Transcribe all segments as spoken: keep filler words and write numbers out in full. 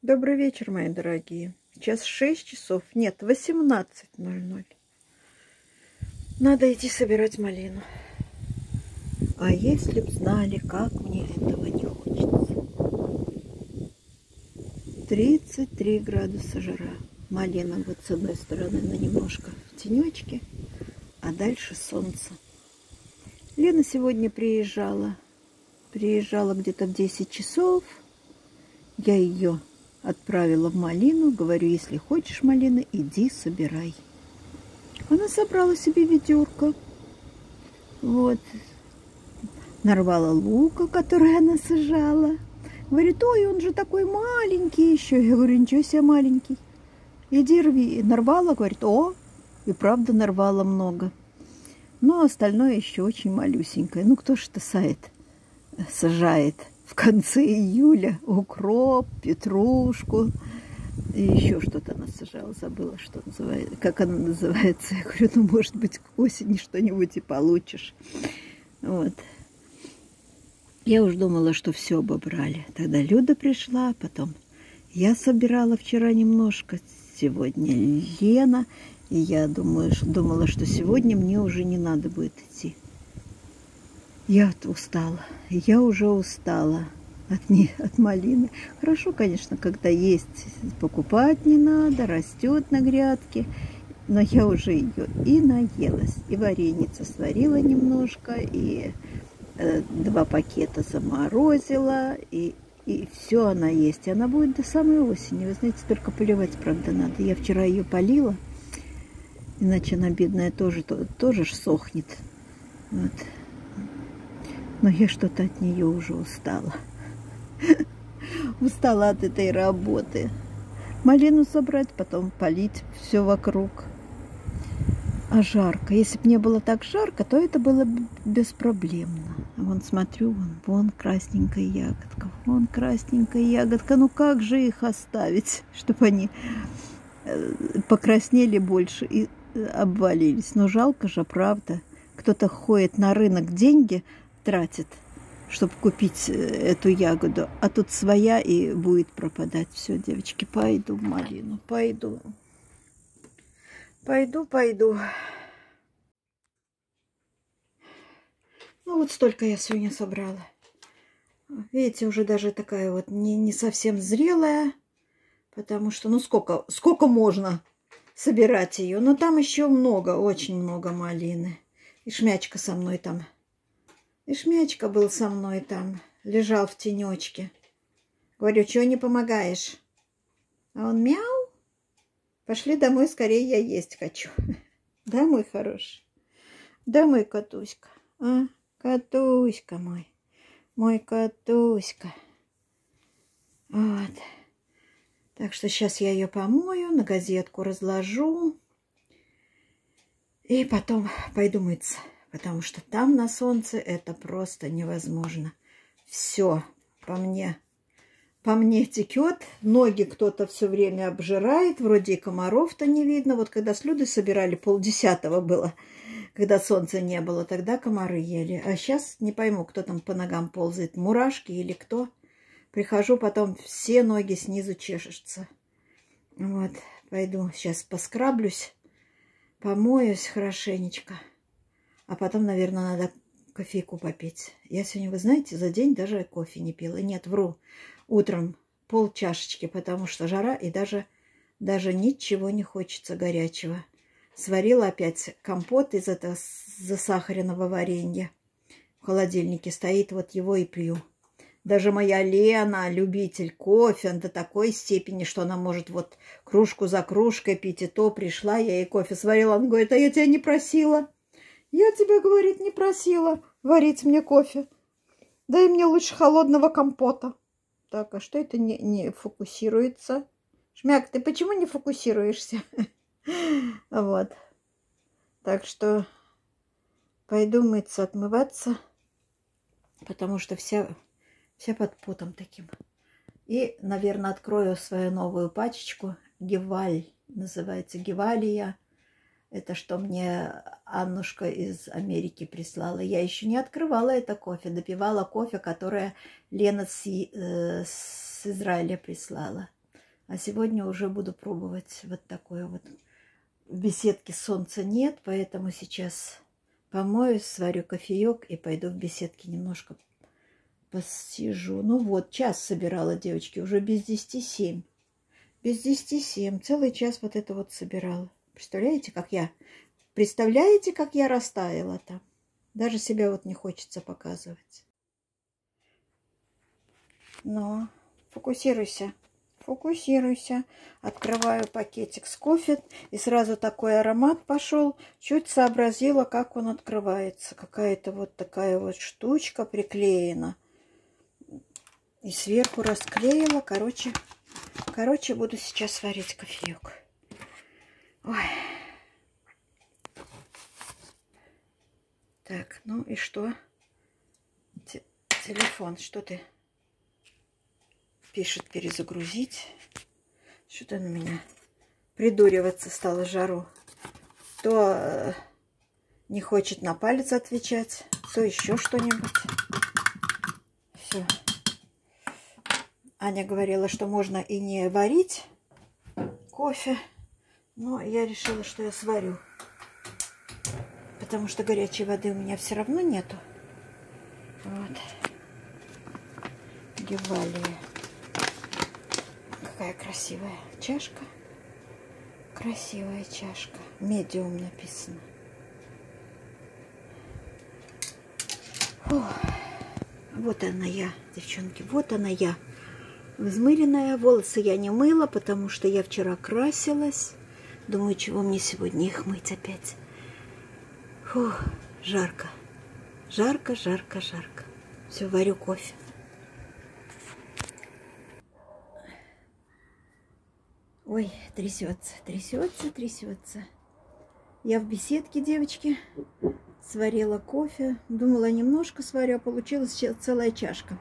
Добрый вечер, мои дорогие. Сейчас шесть часов, нет, восемнадцать ноль ноль. Надо идти собирать малину. А если б знали, как мне этого не хочется. тридцать три градуса жара. Малина вот с одной стороны на немножко в тенечке, а дальше солнце. Лена сегодня приезжала. Приезжала где-то в десять часов. Я ее отправила в малину. Говорю, если хочешь малины, иди собирай. Она собрала себе ведерко. Вот. Нарвала лука, который она сажала. Говорит, ой, он же такой маленький еще. Я говорю, ничего себе маленький. Иди рви. Нарвала, говорит, о, и правда нарвала много. Но остальное еще очень малюсенькое. Ну, кто ж это сает, сажает в конце июля укроп, петрушку. И еще что-то она сажала, забыла, что называется, как она называется. Я говорю, ну, может быть, к осени что-нибудь и получишь. Вот. Я уж думала, что все обобрали. Тогда Люда пришла, потом я собирала вчера немножко, сегодня Лена. И я думаю, думала, что сегодня мне уже не надо будет идти. Я устала. Я уже устала от, не, от малины. Хорошо, конечно, когда есть, покупать не надо, растет на грядке. Но я уже ее и наелась, и вареница сварила немножко, и э, два пакета заморозила, и, и все она есть. И она будет до самой осени. Вы знаете, только поливать, правда, надо. Я вчера ее полила, иначе она, бедная, тоже, то, тоже ж сохнет. Вот. Но я что-то от нее уже устала. Устала от этой работы. Малину собрать, потом полить все вокруг. А жарко. Если бы не было так жарко, то это было бы беспроблемно. А вон, смотрю, вон, вон красненькая ягодка. Вон красненькая ягодка. Ну как же их оставить, чтобы они покраснели больше и обвалились? Но жалко же, правда. Кто-то ходит на рынок, деньги тратит, чтобы купить эту ягоду, а тут своя и будет пропадать. Все, девочки, пойду в малину, пойду. Пойду, пойду. Ну вот столько я сегодня собрала. Видите, уже даже такая вот не, не совсем зрелая, потому что, ну сколько, сколько можно собирать ее. Но там еще много, очень много малины. И Шмячка со мной там. И Шмячка был со мной там, лежал в тенечке. Говорю, чего не помогаешь? А он мяу. Пошли домой, скорее, я есть хочу. Да, мой хороший? Да, мой котуська? А, котуська мой. Мой котуська. Вот. Так что сейчас я ее помою, на газетку разложу. И потом пойду мыться. Потому что там на солнце это просто невозможно. Все по мне, по мне текет. Ноги кто-то все время обжирает. Вроде и комаров-то не видно. Вот когда с Людой собирали, полдесятого было, когда солнца не было, тогда комары ели. А сейчас не пойму, кто там по ногам ползает. Мурашки или кто. Прихожу, потом все ноги снизу чешутся. Вот, пойду сейчас поскраблюсь, помоюсь хорошенечко. А потом, наверное, надо кофейку попить. Я сегодня, вы знаете, за день даже кофе не пила. Нет, вру. Утром пол чашечки, потому что жара, и даже, даже ничего не хочется горячего. Сварила опять компот из этого засахаренного варенья. В холодильнике стоит, вот его и пью. Даже моя Лена, любитель кофе, до такой степени, что она может вот кружку за кружкой пить, и то пришла, я ей кофе сварила. Она говорит, а я тебя не просила. Я тебя, говорит, не просила варить мне кофе. Дай мне лучше холодного компота. Так, а что это не, не фокусируется? Шмяк, ты почему не фокусируешься? Вот. Так что пойду мыться, отмываться, потому что вся, вся под потом таким. И, наверное, открою свою новую пачечку. Геваль называется, Гевалия. Это что мне Аннушка из Америки прислала. Я еще не открывала это кофе. Допивала кофе, которое Лена с, э, с Израиля прислала. А сегодня уже буду пробовать вот такое вот. В беседке солнца нет, поэтому сейчас помоюсь, сварю кофеек и пойду в беседке немножко посижу. Ну вот, час собирала, девочки, уже без десяти семь. Без десяти семь. Целый час вот это вот собирала. Представляете, как я... Представляете, как я растаяла там? Даже себя вот не хочется показывать. Но фокусируйся. Фокусируйся. Открываю пакетик с кофе. И сразу такой аромат пошел. Чуть сообразила, как он открывается. Какая-то вот такая вот штучка приклеена. И сверху расклеила. Короче, короче, буду сейчас варить кофеек. Ой. Так, ну и что? Т- телефон, что ты пишет? Перезагрузить. Что-то на меня придуриваться стало жару. То э, не хочет на палец отвечать, то еще что-нибудь. Все. Аня говорила, что можно и не варить кофе, но я решила, что я сварю. Потому что горячей воды у меня все равно нету. Вот. Гевалия. Какая красивая чашка. Красивая чашка. Медиум написано. Фух. Вот она я, девчонки. Вот она я. Взмыленная. Волосы я не мыла, потому что я вчера красилась. Думаю, чего мне сегодня их мыть опять. Фух, жарко. Жарко, жарко, жарко. Все, варю кофе. Ой, трясется, трясется, трясется. Я в беседке, девочки, сварила кофе. Думала, немножко сварю, а получилась целая чашка.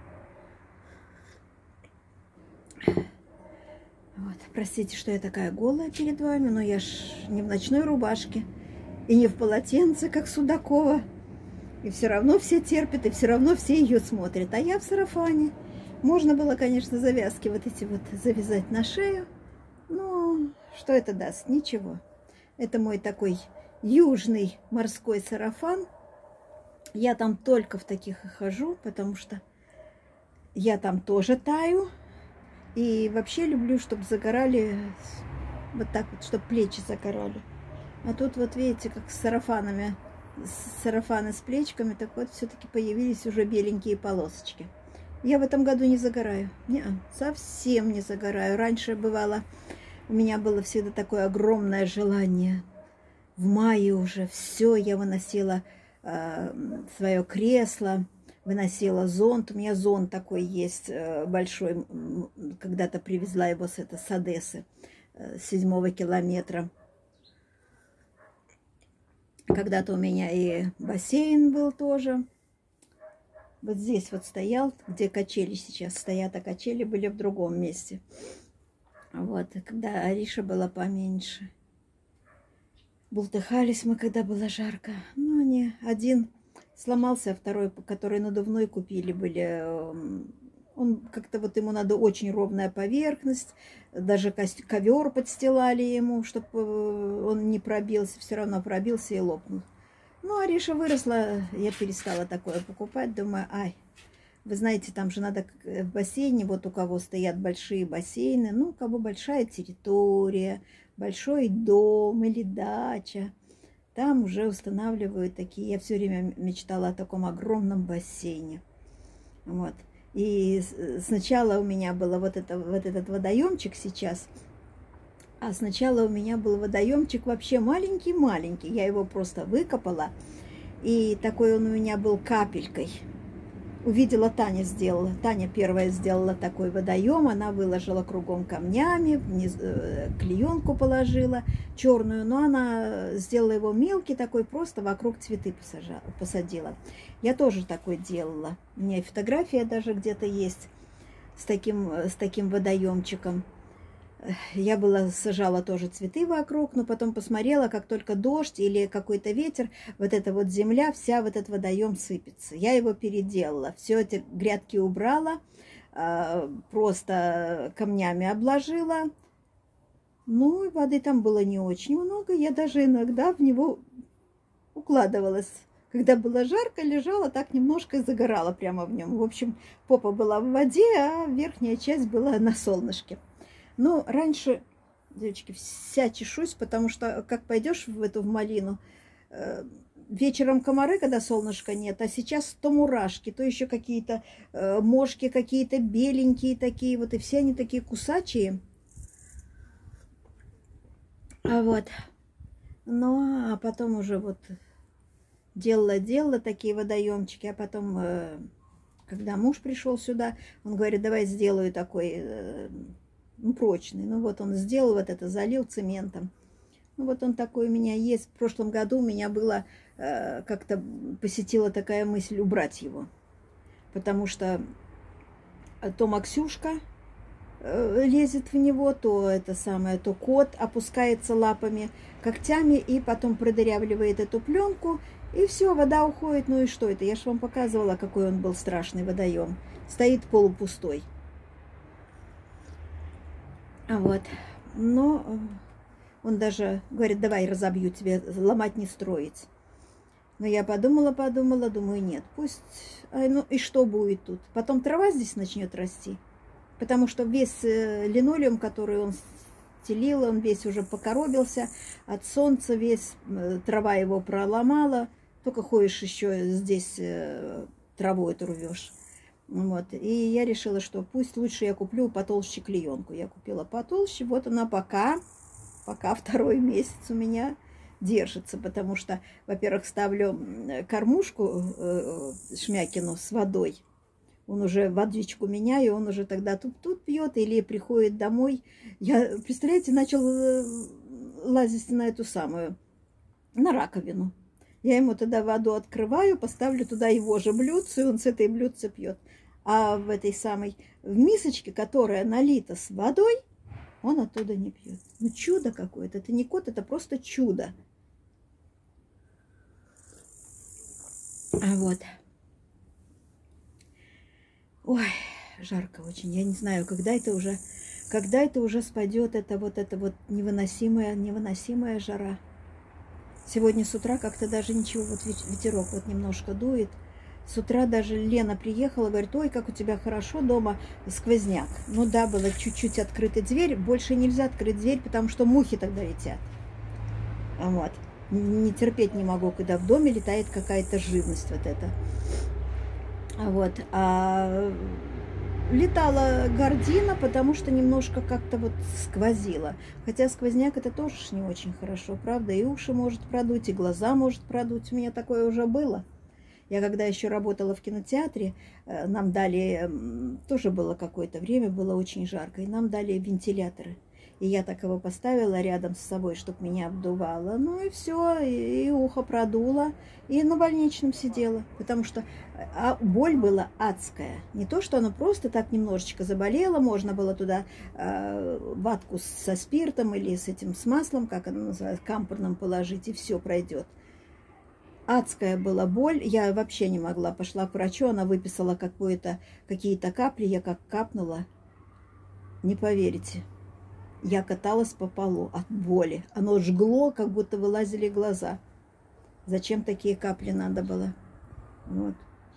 Вот, простите, что я такая голая перед вами, но я ж не в ночной рубашке. И не в полотенце, как Судакова. И все равно все терпят, и все равно все ее смотрят. А я в сарафане. Можно было, конечно, завязки вот эти вот завязать на шею. Но что это даст? Ничего. Это мой такой южный морской сарафан. Я там только в таких и хожу, потому что я там тоже таю. И вообще люблю, чтобы загорали вот так вот, чтобы плечи загорали. А тут вот видите, как с сарафанами, сарафаны с плечками, так вот все-таки появились уже беленькие полосочки. Я в этом году не загораю. Не, совсем не загораю. Раньше бывало, у меня было всегда такое огромное желание. В мае уже все, я выносила э, свое кресло, выносила зонт. У меня зонт такой есть э, большой. Когда-то привезла его с, это, с Одессы, э, с седьмого километра. Когда-то у меня и бассейн был тоже. Вот здесь вот стоял, где качели сейчас стоят, а качели были в другом месте. Вот, когда Ариша была поменьше. Бултыхались мы, когда было жарко. Ну, не, один сломался, а второй, который надувной купили, были... Он как-то вот ему надо очень ровная поверхность, даже ковер подстилали ему, чтобы он не пробился, все равно пробился и лопнул. Ну, Ариша выросла, я перестала такое покупать, думаю, ай, вы знаете, там же надо в бассейне, вот у кого стоят большие бассейны, ну, у кого большая территория, большой дом или дача, там уже устанавливают такие, я все время мечтала о таком огромном бассейне, вот. И сначала у меня было вот, это, вот этот водоемчик сейчас, а сначала у меня был водоемчик вообще маленький-маленький. Я его просто выкопала, и такой он у меня был капелькой. Увидела, Таня сделала. Таня первая сделала такой водоем, она выложила кругом камнями, вниз, э, клеенку положила черную, но она сделала его мелкий такой, просто вокруг цветы посажала, посадила. Я тоже такой делала. У меня и фотография даже где-то есть с таким, с таким водоемчиком. Я была сажала тоже цветы вокруг, но потом посмотрела, как только дождь или какой-то ветер, вот эта вот земля, вся в этот водоем сыпется. Я его переделала, все эти грядки убрала, э, просто камнями обложила. Ну, и воды там было не очень много. Я даже иногда в него укладывалась. Когда было жарко, лежала так немножко и загорала прямо в нем. В общем, попа была в воде, а верхняя часть была на солнышке. Ну, раньше, девочки, вся чешусь, потому что как пойдешь в эту в малину, э, вечером комары, когда солнышка нет, а сейчас то мурашки, то еще какие-то э, мошки какие-то беленькие такие, вот и все они такие кусачие. А вот, ну, а потом уже вот делала-делала такие водоемчики, а потом, э, когда муж пришел сюда, он говорит, давай сделаю такой, э, ну, прочный. Ну, вот он сделал вот это, залил цементом. Ну, вот он такой у меня есть. В прошлом году у меня было, э, как-то посетила такая мысль убрать его. Потому что то Максюшка лезет в него, то это самое, то кот опускается лапами, когтями и потом продырявливает эту пленку, и все, вода уходит. Ну и что это? Я же вам показывала, какой он был страшный водоем. Стоит полупустой. А вот, но он даже говорит, давай разобью тебе, ломать не строить. Но я подумала, подумала, думаю, нет, пусть, ай, ну и что будет тут? Потом трава здесь начнет расти. Потому что весь линолеум, который он стелил, он весь уже покоробился от солнца, весь трава его проломала. Только ходишь еще здесь траву эту рвешь. Вот. И я решила, что пусть лучше я куплю потолще клеенку. Я купила потолще. Вот она пока, пока второй месяц у меня держится. Потому что, во-первых, ставлю кормушку Шмякину с водой. Он уже водичку меняю, он уже тогда тут-тут пьет или приходит домой. Я, представляете, начал лазить на эту самую, на раковину. Я ему тогда воду открываю, поставлю туда его же блюдце, и он с этой блюдце пьет. А в этой самой, в мисочке, которая налита с водой, он оттуда не пьет. Ну, чудо какое-то. Это не кот, это просто чудо. А вот... Ой, жарко очень. Я не знаю, когда это уже, когда это уже спадет, это вот это вот невыносимая, невыносимая жара. Сегодня с утра как-то даже ничего, вот ветерок вот немножко дует. С утра даже Лена приехала, говорит, ой, как у тебя хорошо дома, сквозняк. Ну да, была чуть-чуть открыта дверь, больше нельзя открыть дверь, потому что мухи тогда летят. Вот. Не терпеть не могу, когда в доме летает какая-то живность вот эта. Вот, а летала гардина, потому что немножко как-то вот сквозило. Хотя сквозняк это тоже не очень хорошо, правда? И уши может продуть, и глаза может продуть. У меня такое уже было. Я когда еще работала в кинотеатре, нам дали, тоже было какое-то время, было очень жарко, и нам дали вентиляторы. И я так его поставила рядом с собой, чтобы меня обдувало. Ну и все, и, и ухо продуло, и на больничном сидела. Потому что а боль была адская. Не то, что оно просто так немножечко заболело, можно было туда э, ватку со спиртом или с этим, с маслом, как оно называется, кампорным положить, и все пройдет. Адская была боль, я вообще не могла. Пошла к врачу, она выписала какое-то, какие-то капли, я как капнула, не поверите. Я каталась по полу от боли. Оно жгло, как будто вылазили глаза. Зачем такие капли надо было? Вот.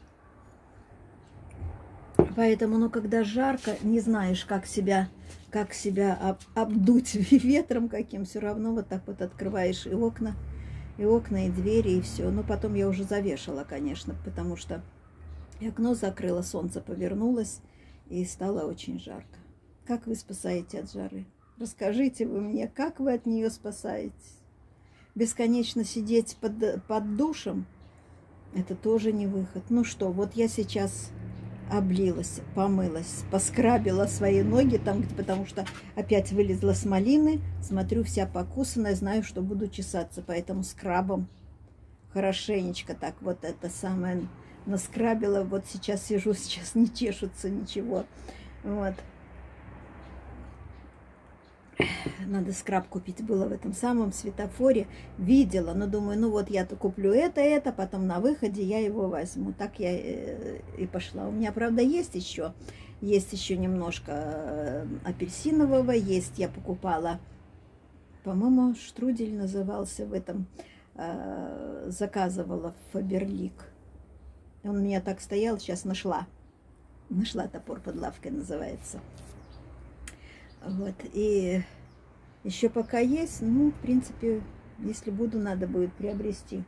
Поэтому, ну, когда жарко, не знаешь, как себя, как себя об, обдуть ветром каким. Все равно вот так вот открываешь и окна, и окна, и двери, и все. Но потом я уже завешала, конечно, потому что и окно закрыло, солнце повернулось, и стало очень жарко. Как вы спасаете от жары? Расскажите вы мне, как вы от нее спасаетесь? Бесконечно сидеть под, под душем, это тоже не выход. Ну что, вот я сейчас облилась, помылась, поскрабила свои ноги, там, потому что опять вылезла с малины, смотрю, вся покусанная, знаю, что буду чесаться, поэтому скрабом хорошенечко так вот это самое наскрабила. Вот сейчас сижу, сейчас не чешется ничего. Вот. надо скраб купить было в этом самом светофоре. Видела, но думаю, ну вот я-то куплю это, это, потом на выходе я его возьму. Так я и пошла. У меня, правда, есть еще, есть еще немножко апельсинового, есть, я покупала, по-моему, штрудель назывался в этом, заказывала в Фаберлик. Он у меня так стоял, сейчас нашла. Нашла топор под лавкой, называется. Вот, и еще пока есть, ну, в принципе, если буду, надо будет приобрести.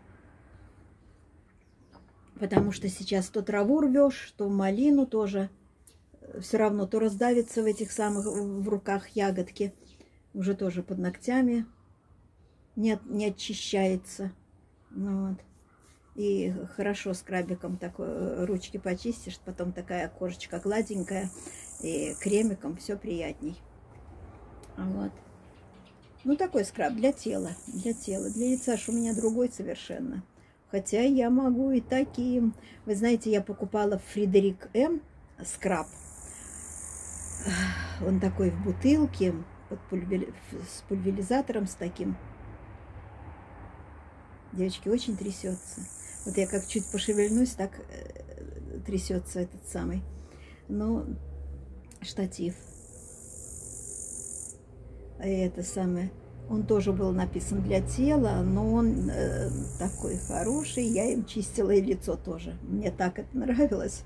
Потому что сейчас то траву рвешь, то малину тоже. Все равно то раздавится в этих самых, в руках ягодки. Уже тоже под ногтями не, не очищается. Ну, вот. И хорошо скрабиком такой ручки почистишь, потом такая кожечка гладенькая, и кремиком все приятней. Вот. Ну, такой скраб для тела, для тела. Для лица ж у меня другой совершенно. Хотя я могу и таким. Вы знаете, я покупала Фредерик М скраб. Он такой в бутылке, под пульвери... с пульверизатором, с таким. Девочки, очень трясется. Вот я как чуть пошевельнусь, так э, трясется этот самый. Ну, штатив. А это самое. Он тоже был написан для тела, но он э, такой хороший. Я им чистила и лицо тоже. Мне так это нравилось.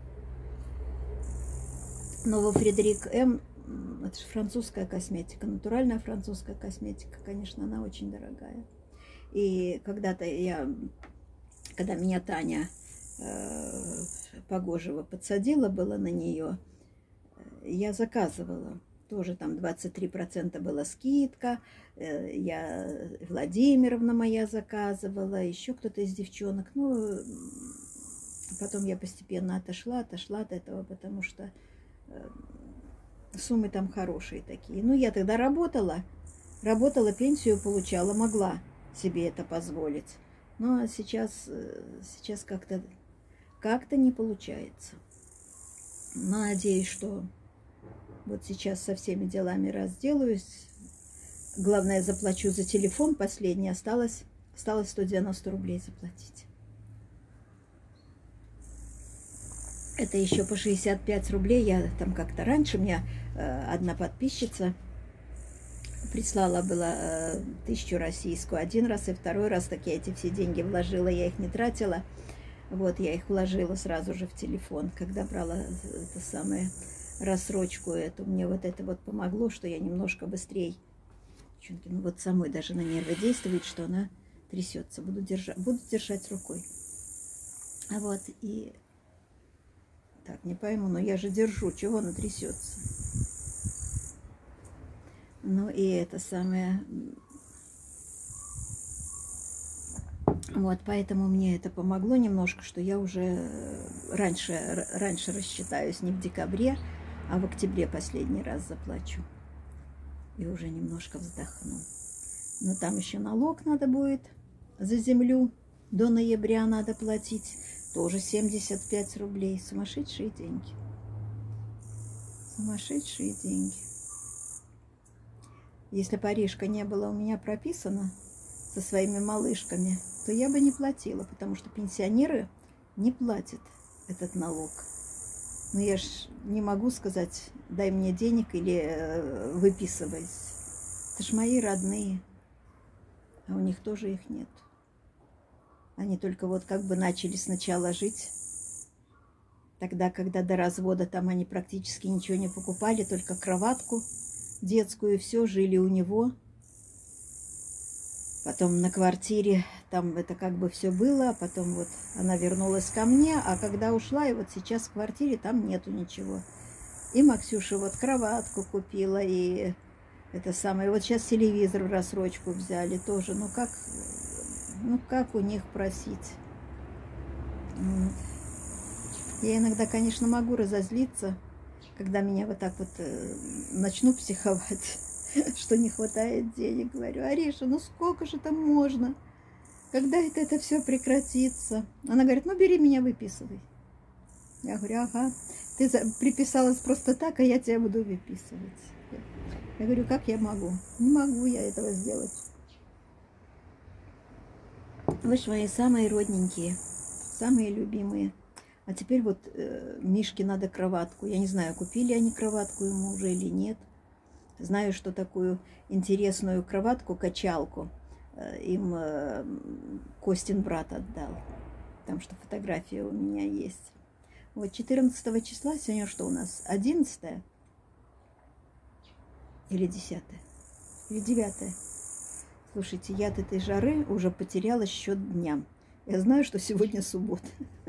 Но во Фредерик М, это же французская косметика, натуральная французская косметика, конечно, она очень дорогая. И когда-то я, когда меня Таня э, Погожева подсадила было на нее, я заказывала. Тоже там двадцать три процента была скидка. Э, я, Владимировна моя заказывала, еще кто-то из девчонок. Ну, потом я постепенно отошла, отошла от этого, потому что э, суммы там хорошие такие. Ну, я тогда работала, работала, пенсию получала, могла себе это позволить. Но сейчас, сейчас как-то как-то не получается. Надеюсь, что вот сейчас со всеми делами разделаюсь. Главное, заплачу за телефон. Последний осталось, осталось сто девяносто рублей заплатить. Это еще по шестьдесят пять рублей. Я там как-то раньше, мне э, одна подписчица прислала была э, тысячу российскую один раз, и второй раз, так я эти все деньги вложила, я их не тратила. Вот, я их вложила сразу же в телефон, когда брала это самое, рассрочку эту. Мне вот это вот помогло, что я немножко быстрее, ну вот самой даже на нервы действует, что она трясется. Буду держать, буду держать рукой. А вот, и так, не пойму, но я же держу, чего она трясется? Ну и это самое. Вот, поэтому мне это помогло немножко, что я уже раньше, раньше рассчитаюсь не в декабре, а в октябре последний раз заплачу. И уже немножко вздохну. Но там еще налог надо будет за землю. До ноября надо платить. Тоже семьдесят пять рублей. Сумасшедшие деньги. Сумасшедшие деньги. Если Парижка не была у меня прописана со своими малышками, то я бы не платила, потому что пенсионеры не платят этот налог. Но я ж не могу сказать, дай мне денег или э, выписывайся. Это ж мои родные, а у них тоже их нет. Они только вот как бы начали сначала жить. Тогда, когда до развода там они практически ничего не покупали, только кроватку детскую, и все, жили у него. Потом на квартире там это как бы все было, а потом вот она вернулась ко мне, а когда ушла, и вот сейчас в квартире там нету ничего. И Максюша вот кроватку купила, и это самое. Вот сейчас телевизор в рассрочку взяли тоже. Ну как, ну как у них просить? Я иногда, конечно, могу разозлиться, когда меня вот так вот э, начну психовать, что не хватает денег. Говорю: Ариша, ну сколько же там можно? Когда это, это все прекратится? Она говорит: ну бери меня, выписывай. Я говорю: ага, ты приписалась просто так, а я тебя буду выписывать. кофе. Я говорю, как я могу? Не могу я этого сделать. Вы же мои самые родненькие, самые любимые. А теперь вот э, Мишке надо кроватку. Я не знаю, купили они кроватку ему уже или нет. Знаю, что такую интересную кроватку-качалку э, им э, Костин брат отдал. Там что фотография у меня есть. Вот четырнадцатого числа, сегодня что у нас? одиннадцатое? Или десятое? Или девятое? Слушайте, я от этой жары уже потеряла счет дням. Я знаю, что сегодня суббота.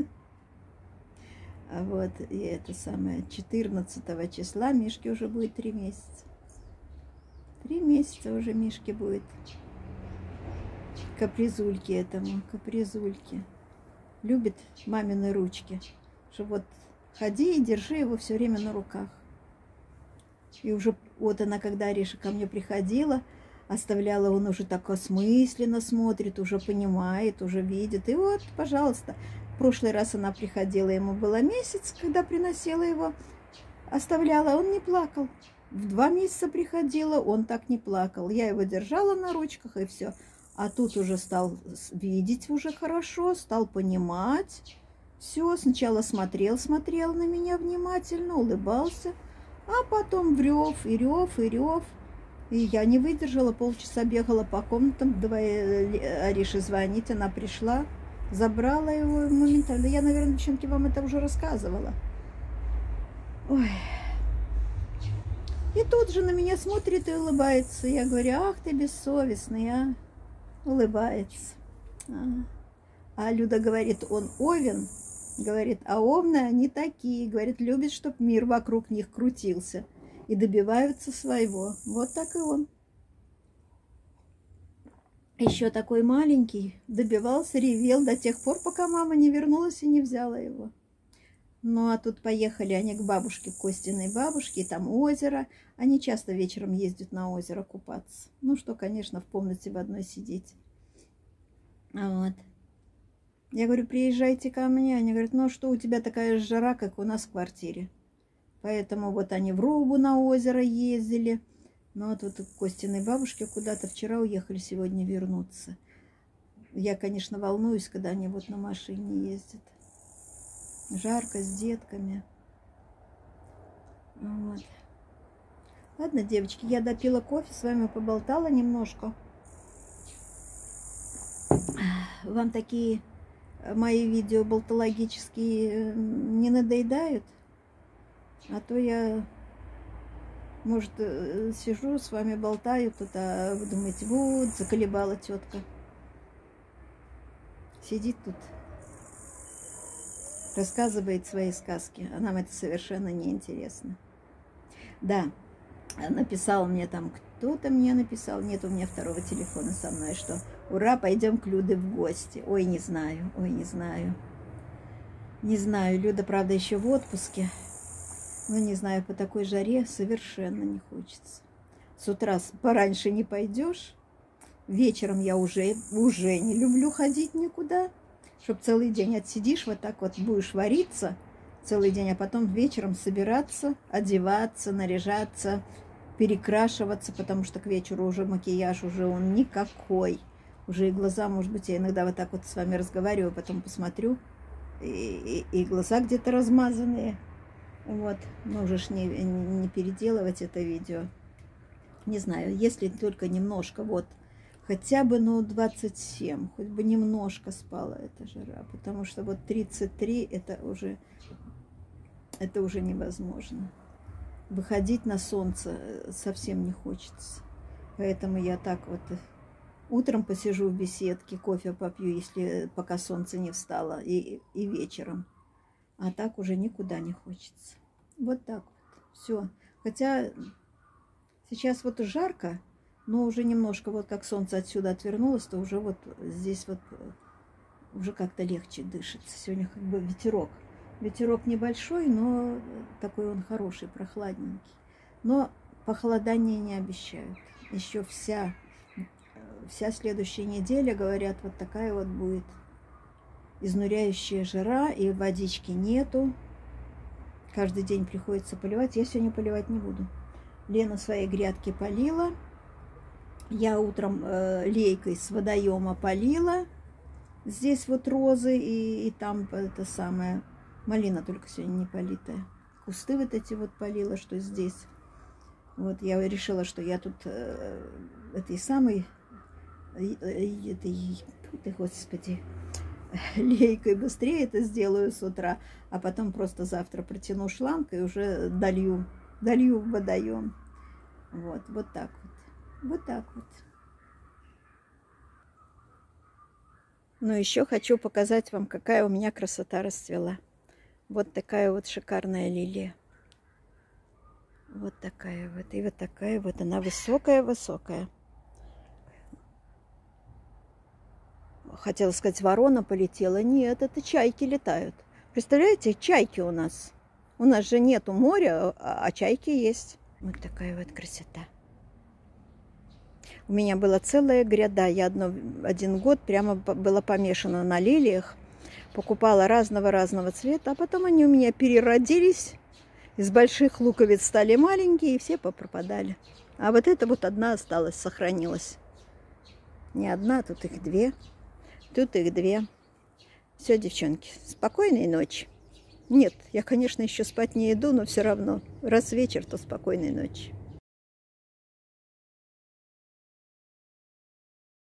А вот, и это самое, четырнадцатого числа Мишке уже будет три месяца. Три месяца уже Мишке будет. Капризульки этому, капризульки. Любит мамины ручки. Что вот ходи и держи его все время на руках. И уже вот она, когда Ариша ко мне приходила, оставляла, он уже так осмысленно смотрит, уже понимает, уже видит. И вот, пожалуйста, в прошлый раз она приходила, ему было месяц, когда приносила его, оставляла, он не плакал. В два месяца приходила, он так не плакал. Я его держала на ручках, и все. А тут уже стал видеть уже хорошо, стал понимать. Все, сначала смотрел, смотрел на меня внимательно, улыбался. А потом в рев, и рев, и рев. И я не выдержала, полчаса бегала по комнатам, давай Арише звонить, она пришла, забрала его моментально. Я, наверное, девчонки, вам это уже рассказывала. Ой. И тут же на меня смотрит и улыбается. Я говорю, ах ты бессовестный, а? Улыбается. А, а Люда говорит, он овен. Говорит, а овны они такие. Говорит, любят, чтобы мир вокруг них крутился. И добиваются своего. Вот так и он. Еще такой маленький. Добивался, ревел до тех пор, пока мама не вернулась и не взяла его. Ну, а тут поехали они к бабушке, к Костиной бабушке. И там озеро. Они часто вечером ездят на озеро купаться. Ну, что, конечно, в комнате в одной сидеть. Вот. Я говорю, приезжайте ко мне. Они говорят, ну, что у тебя такая жара, как у нас в квартире. Поэтому вот они в Рубу на озеро ездили. Ну, вот, вот к Костиной бабушке куда-то вчера уехали, сегодня вернуться. Я, конечно, волнуюсь, когда они вот на машине ездят. Жарко, с детками. Вот. Ладно, девочки, я допила кофе, с вами поболтала немножко. Вам такие мои видео болтологические не надоедают? А то я, может, сижу с вами болтаю, тут, а вы думаете, вот, заколебала тетка. Сидит тут, рассказывает свои сказки, а нам это совершенно неинтересно. Да, написал мне там, кто-то мне написал, нет у меня второго телефона со мной, что ура, пойдем к Люде в гости. Ой, не знаю, ой, не знаю. Не знаю, Люда, правда, еще в отпуске. Ну, не знаю, по такой жаре совершенно не хочется. С утра пораньше не пойдешь. Вечером я уже, уже не люблю ходить никуда. Чтоб целый день отсидишь, вот так вот будешь вариться целый день, а потом вечером собираться, одеваться, наряжаться, перекрашиваться, потому что к вечеру уже макияж, уже он никакой. Уже и глаза, может быть, я иногда вот так вот с вами разговариваю, потом посмотрю, и, и, и глаза где-то размазанные. Вот, можешь не, не переделывать это видео. Не знаю, если только немножко, вот, хотя бы, ну, двадцать семь, хоть бы немножко спала эта жара, потому что вот тридцать три, это уже, это уже невозможно. Выходить на солнце совсем не хочется. Поэтому я так вот утром посижу в беседке, кофе попью, если пока солнце не встало, и, и вечером. А так уже никуда не хочется. Вот так вот. Все. Хотя сейчас вот жарко, но уже немножко, вот как солнце отсюда отвернулось, то уже вот здесь вот уже как-то легче дышится. Сегодня как бы ветерок. Ветерок небольшой, но такой он хороший, прохладненький. Но похолодание не обещают. Еще вся, вся следующая неделя, говорят, вот такая вот будет. Изнуряющая жара, и водички нету. Каждый день приходится поливать. Я сегодня поливать не буду. Лена свои грядки полила. Я утром э, лейкой с водоема полила. Здесь вот розы и, и там это самое. Малина только сегодня не политая. Кусты вот эти вот полила, что здесь. Вот я решила, что я тут э, этой самой, э, этой, ты, господи, лейкой быстрее это сделаю с утра, а потом просто завтра протяну шланг и уже долью, долью в водоем. Вот, вот так вот. Вот так вот. Но еще хочу показать вам, какая у меня красота расцвела. Вот такая вот шикарная лилия. Вот такая вот. И вот такая вот. Она высокая-высокая. Хотела сказать, ворона полетела. Нет, это чайки летают. Представляете, чайки у нас. У нас же нету моря, а чайки есть. Вот такая вот красота. У меня была целая гряда. Я одно, один год прямо была помешана на лилиях. Покупала разного-разного цвета. А потом они у меня переродились. Из больших луковиц стали маленькие, и все попропадали. А вот эта вот одна осталась, сохранилась. Не одна, тут их две. Тут их две. Все, девчонки, спокойной ночи. Нет, я, конечно, еще спать не иду, но все равно. Раз вечер, то спокойной ночи.